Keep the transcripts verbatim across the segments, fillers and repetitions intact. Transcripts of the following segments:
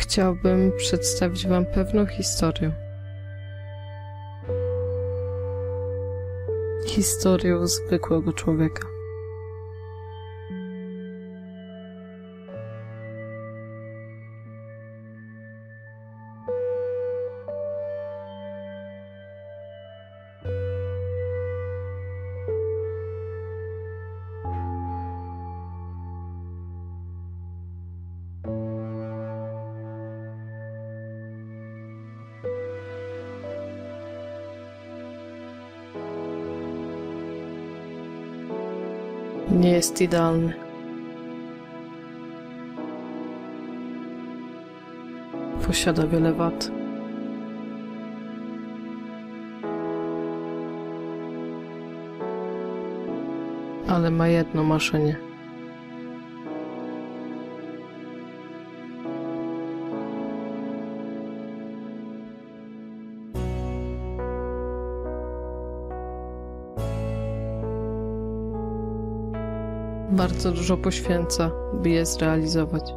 Chciałbym przedstawić Wam pewną historię. Historię zwykłego człowieka. Nie jest idealny. Posiada wiele wad. Ale ma jedno marzenie. Bardzo dużo poświęca, by je zrealizować.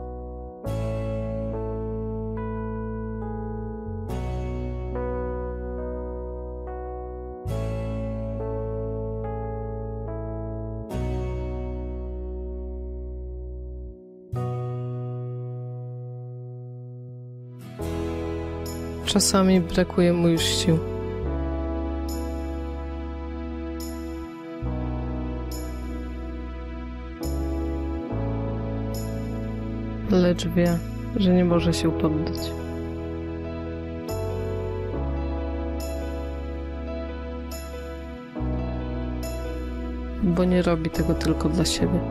Czasami brakuje mu już sił. Lecz wie, że nie może się poddać. Bo nie robi tego tylko dla siebie.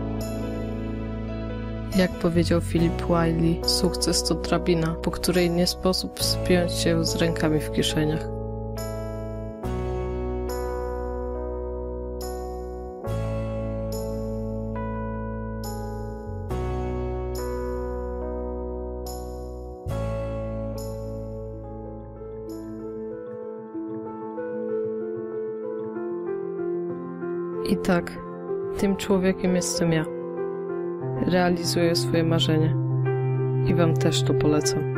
Jak powiedział Philip Wylie, sukces to drabina, po której nie sposób wspiąć się z rękami w kieszeniach. I tak, tym człowiekiem jestem ja. Realizuję swoje marzenie i Wam też to polecam.